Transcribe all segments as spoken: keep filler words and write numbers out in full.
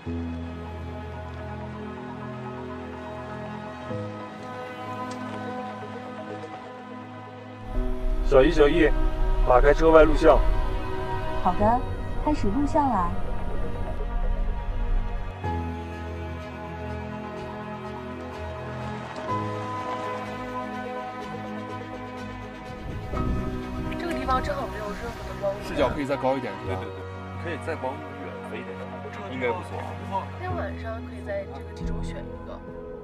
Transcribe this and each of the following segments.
小易，小易，打开车外录像。 好的，开始录像啦。 这个地方正好没有任何的光视角可以再高一点，是吧？ 对对对，可以再往远飞一点，应该不错啊。 今天晚上可以在这个其中选一个。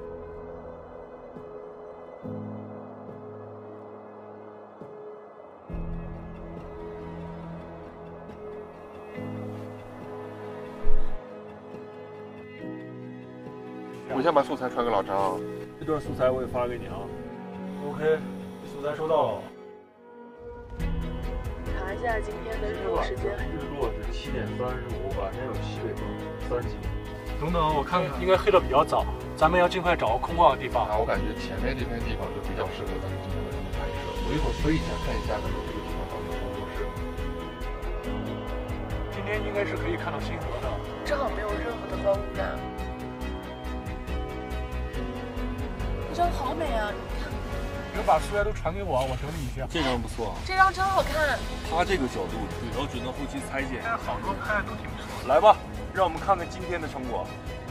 我先把素材传给老张， 这段素材我也发给你啊。OK， 素材收到了。 查一下今天的日落时间。 日落是七点三十五，晚上有西北风三级。等等，我看看，应该黑的比较早，咱们要尽快找个空旷的地方。 啊，我感觉前面这片地方就比较适合咱们今天晚上拍摄。我一会儿飞一下，看一下咱们这个地方到底合不合适。 今天应该是可以看到星河的， 正好没有任何的光污染。 这张好美啊！你看， 你们把素材都传给我，我整理一下。 这张不错， 这张真好看。 它这个角度主要只能后期裁剪， 好多拍的都挺不错。 来吧，让我们看看今天的成果。